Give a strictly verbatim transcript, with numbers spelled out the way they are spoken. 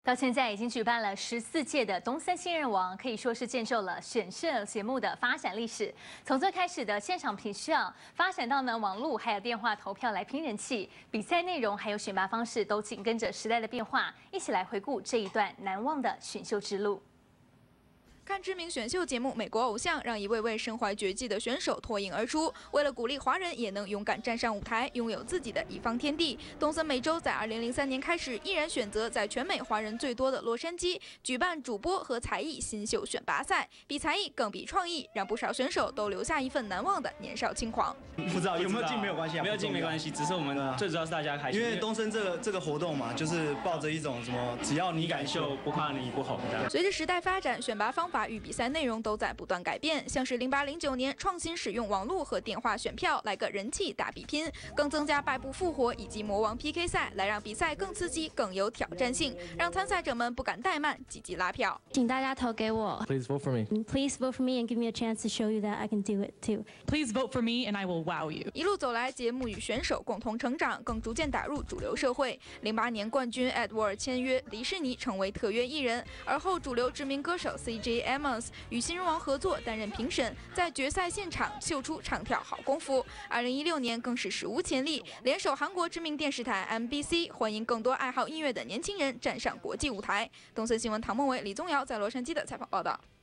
到现在已经举办了十四届的东森新人王，可以说是见证了选秀节目的发展历史。从最开始的现场评选，发展到呢网络还有电话投票来拼人气，比赛内容还有选拔方式都紧跟着时代的变化。一起来回顾这一段难忘的选秀之路。 看知名选秀节目《美国偶像》，让一位位身怀绝技的选手脱颖而出。为了鼓励华人也能勇敢站上舞台，拥有自己的一方天地，东森每周在二零零三年开始，依然选择在全美华人最多的洛杉矶举办主播和才艺新秀选拔赛，比才艺更比创意，让不少选手都留下一份难忘的年少轻狂。 不知道有没有进没有关系， 没有进没关系，只是我们最主要是大家开心。 因为东森这个这个活动嘛，就是抱着一种什么，只要你敢秀，不怕你不红的。 随着时代发展，选拔方法与比赛内容 都在不断改变，像是零八零九年创新使用网络和电话选票来个人气大比拼，更增加败部复活以及魔王 P K 赛，来让比赛更刺激、更有挑战性，让参赛者们不敢怠慢，积极拉票。 请大家投给我。 Please vote for me. Please vote for me and give me a chance to show you that I can do it too. Please vote for me and I will wow you. 一路走来，节目与选手共同成长，更逐渐打入主流社会。零八年冠军 Edward 签约迪士尼，成为特约艺人，而后主流知名歌手 C J Amos 与 新人王合作担任评审，在决赛现场秀出唱跳好功夫。二零一六年更是史无前例，联手韩国知名电视台 M B C， 欢迎更多爱好音乐的年轻人站上国际舞台。东森新闻唐梦伟、李宗尧在洛杉矶的采访报道。